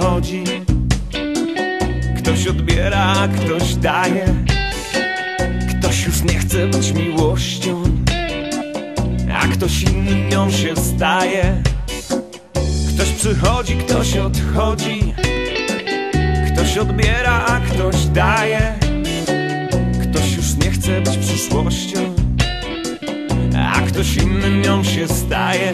przychodzi, ktoś odbiera, ktoś daje. Ktoś już nie chce być miłością, a ktoś inny nią się staje. Ktoś przychodzi, ktoś odchodzi, ktoś odbiera, a ktoś daje. Ktoś już nie chce być przyszłością, a ktoś inny nią się staje.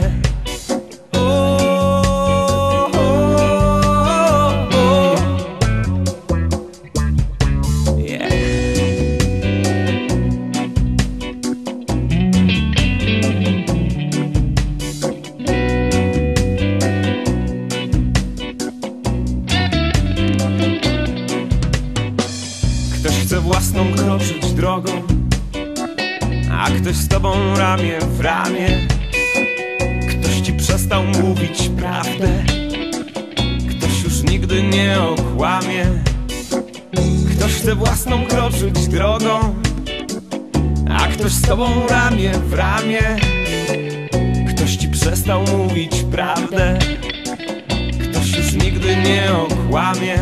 Ktoś chce własną kroczyć drogą, a ktoś z tobą ramię w ramię. Ktoś ci przestał mówić prawdę, ktoś już nigdy nie okłamie. Ktoś chce własną kroczyć drogą, a ktoś z tobą ramię w ramię. Ktoś ci przestał mówić prawdę, ktoś już nigdy nie okłamie.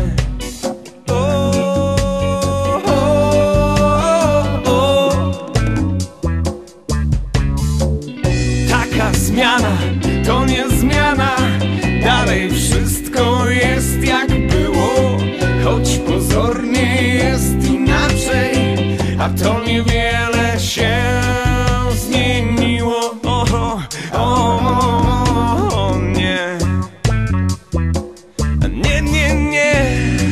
Taka zmiana to nie zmiana, dalej wszystko jest jak było, choć pozornie jest inaczej, a to niewiele się zmieniło. O nie, nie, nie, nie.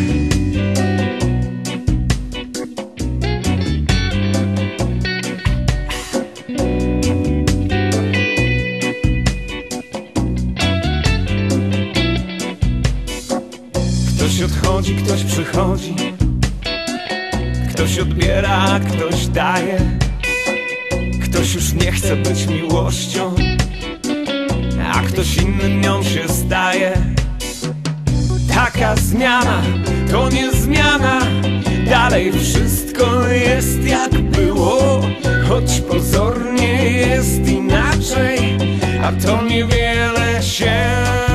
Ktoś odchodzi, ktoś przychodzi, ktoś odbiera, ktoś daje. Ktoś już nie chce być miłością, a ktoś inny nią się staje. Taka zmiana to nie zmiana, dalej wszystko jest jak było, choć pozornie jest inaczej, a to niewiele się